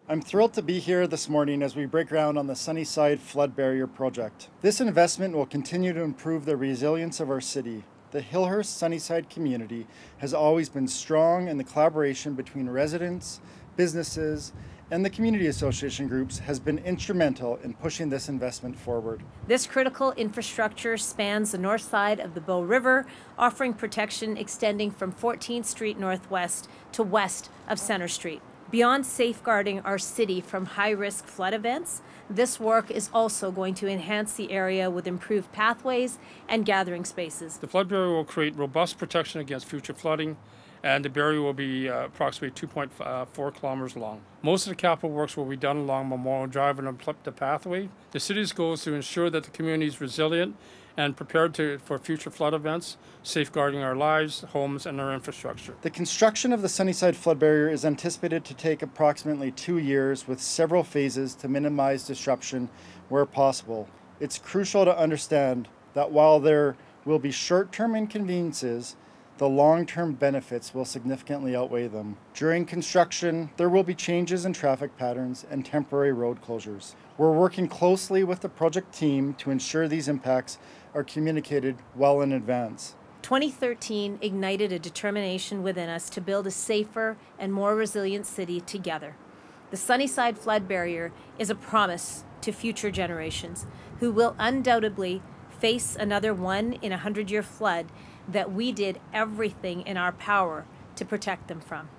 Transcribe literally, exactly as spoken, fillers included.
I'm thrilled to be here this morning as we break ground on the Sunnyside Flood Barrier project. This investment will continue to improve the resilience of our city. The Hillhurst Sunnyside community has always been strong, and the collaboration between residents, businesses, and the community association groups has been instrumental in pushing this investment forward. This critical infrastructure spans the north side of the Bow River, offering protection extending from fourteenth Street Northwest to west of Centre Street. Beyond safeguarding our city from high-risk flood events, this work is also going to enhance the area with improved pathways and gathering spaces. The flood barrier will create robust protection against future flooding, and the barrier will be uh, approximately two point four kilometers long. Most of the capital works will be done along Memorial Drive and up the pathway. The city's goal is to ensure that the community is resilient and prepared to, for future flood events, safeguarding our lives, homes, and our infrastructure. The construction of the Sunnyside Flood Barrier is anticipated to take approximately two years with several phases to minimize disruption where possible. It's crucial to understand that while there will be short-term inconveniences, the long-term benefits will significantly outweigh them. During construction, there will be changes in traffic patterns and temporary road closures. We're working closely with the project team to ensure these impacts are communicated well in advance. twenty thirteen ignited a determination within us to build a safer and more resilient city together. The Sunnyside Flood Barrier is a promise to future generations who will undoubtedly face another one in a hundred-year flood that we did everything in our power to protect them from.